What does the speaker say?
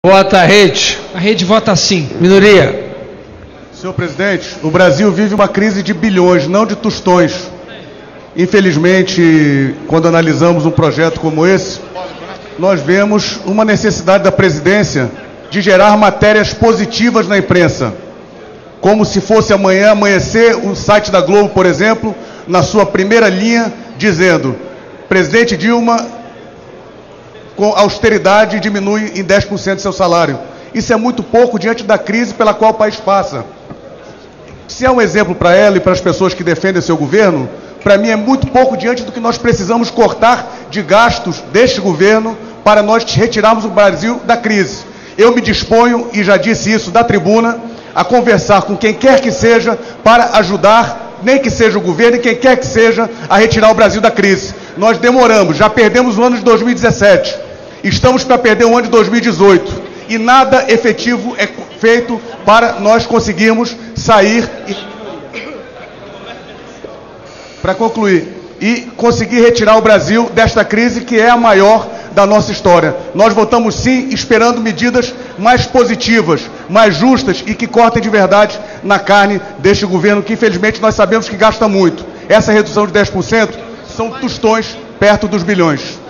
Vota a rede. A rede vota sim. Minoria. Senhor presidente, o Brasil vive uma crise de bilhões, não de tostões. Infelizmente, quando analisamos um projeto como esse, nós vemos uma necessidade da presidência de gerar matérias positivas na imprensa. Como se fosse amanhã amanhecer o site da Globo, por exemplo, na sua primeira linha, dizendo: presidente Dilma, com austeridade, diminui em 10% seu salário. Isso é muito pouco diante da crise pela qual o país passa. Se é um exemplo para ela e para as pessoas que defendem seu governo, para mim é muito pouco diante do que nós precisamos cortar de gastos deste governo para nós retirarmos o Brasil da crise. Eu me disponho, e já disse isso da tribuna, a conversar com quem quer que seja para ajudar, nem que seja o governo e quem quer que seja, a retirar o Brasil da crise. Nós demoramos, já perdemos o ano de 2017, estamos para perder o ano de 2018 e nada efetivo é feito para nós conseguirmos sair para concluir, e conseguir retirar o Brasil desta crise que é a maior da nossa história. Nós votamos sim, esperando medidas mais positivas, mais justas e que cortem de verdade na carne deste governo, que infelizmente nós sabemos que gasta muito. Essa redução de 10% são tostões perto dos bilhões.